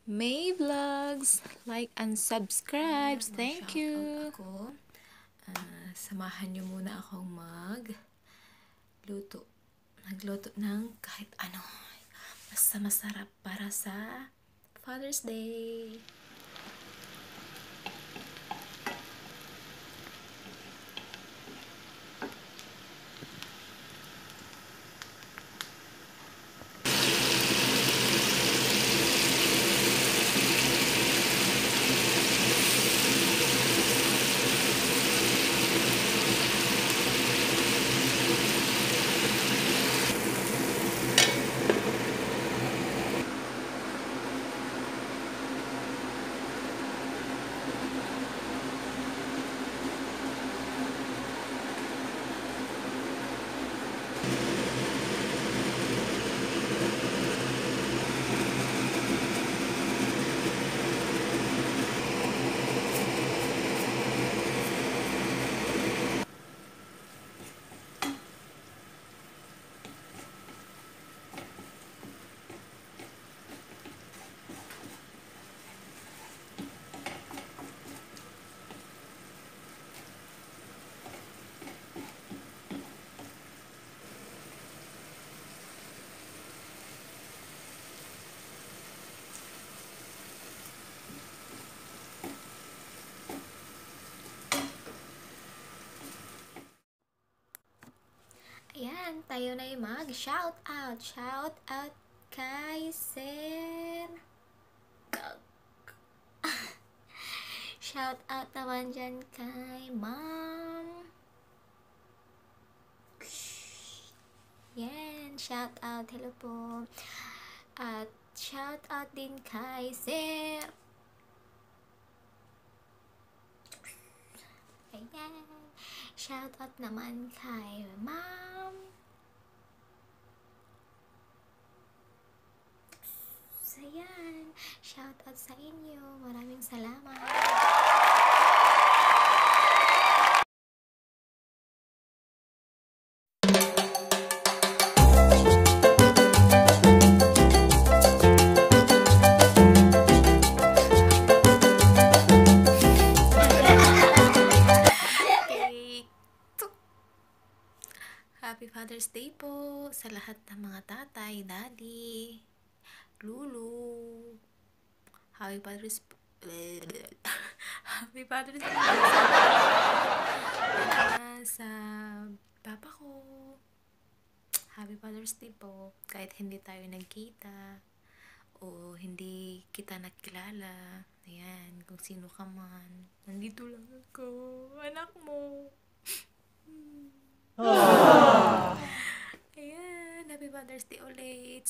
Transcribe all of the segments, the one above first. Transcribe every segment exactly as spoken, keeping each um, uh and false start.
May Vlogs. Like and subscribe. Ayan, Thank mag-shoutout you. ako. Ah, samahan niyo muna akong mag-luto. Nagluto ng kahit ano. Basta masarap para sa Father's Day. Ayan, tayo na yung mag-shout out. Shout out kay Sir. Shout out naman dyan kay Ma'am. Yan, shout out. Hello po. At shout out din kay Sir. Ayan. Shout out naman kay Ma'am. So, yan. Shout out sa inyo. Maraming salamat. Happy Father's Day po sa lahat ng mga tatay, daddy, lulu. Happy Father's Happy Father's Day sa, sa papa ko. Happy Father's Day po. Kahit hindi tayo nagkita o hindi kita nakilala. Ayan, kung sino ka man. Nandito lang ako. Anak mo. Ayan, Happy Father's Day ulit.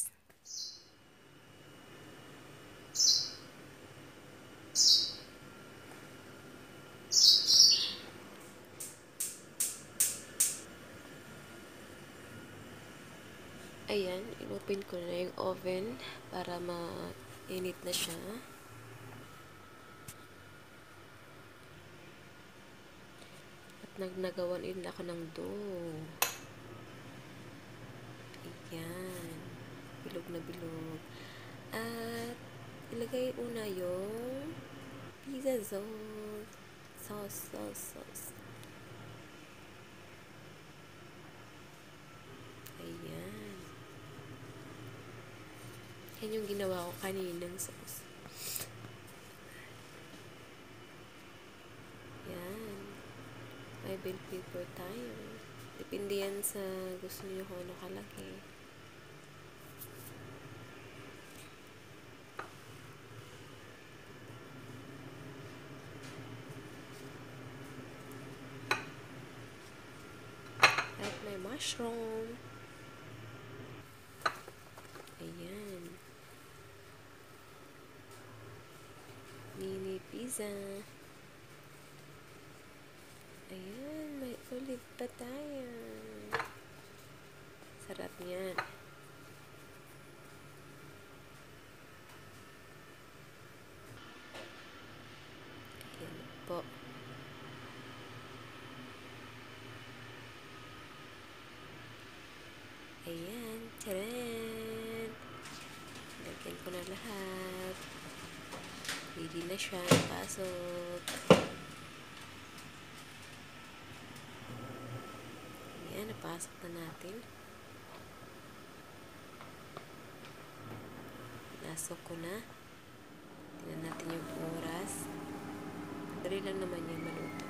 Ayan, inopen ko na yung oven para mainit na siya. At nagnagawan din ako ng dough. Ayan, bilog na bilog. At ilagay una yung pizza sauce. Sauce, sauce, sauce. Ayan. Yan yung ginawa ko kaninang sauce. Yan. May bell pepper tayo. Depende yan sa gusto niyo kung ano kalaki. At may mushroom. Ayan. Mini pizza. Ayan, may olive pa tayo. Sarap niyan. Ayan po. Ayan, tcharan! Lagyan ko na lahat. Ready na siya. Pasok. Ayan, napasok na natin. Pasok ko na. Tingnan natin yung oras. Dali lang naman yan maluto.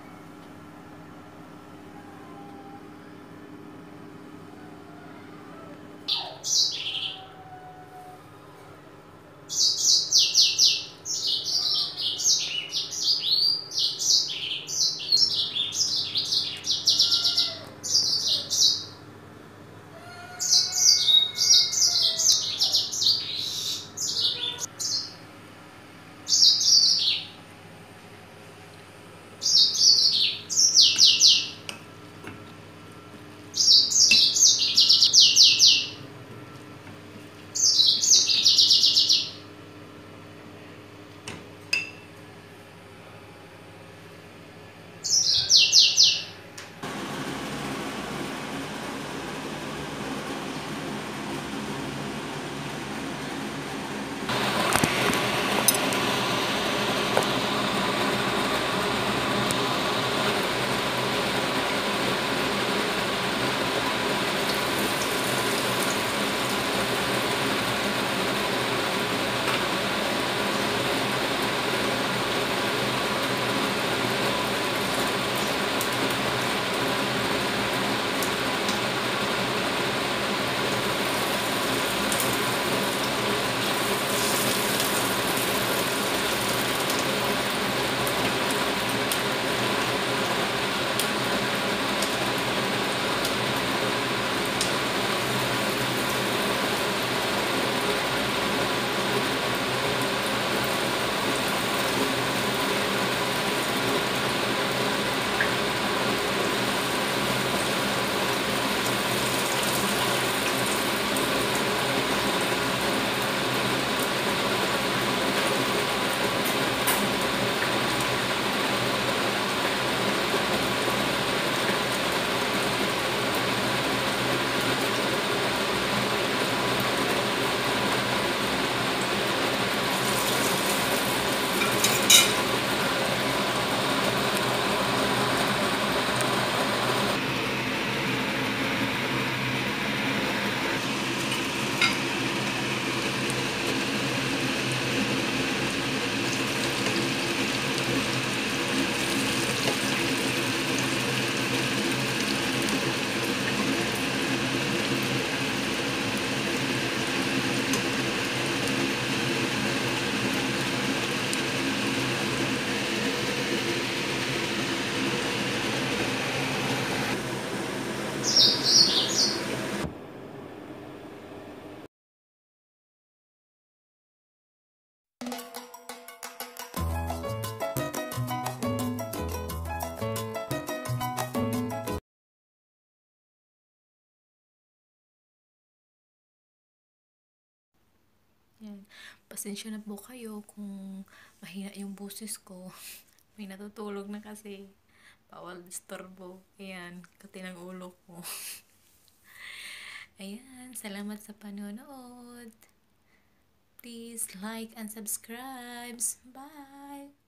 Yan. Pasensya na po kayo kung mahina yung boses ko. May natutulog na kasi. Bawal disturbo. Ayan, kati ng ulo ko. Ayan, salamat sa panonood. Please like and subscribe. Bye!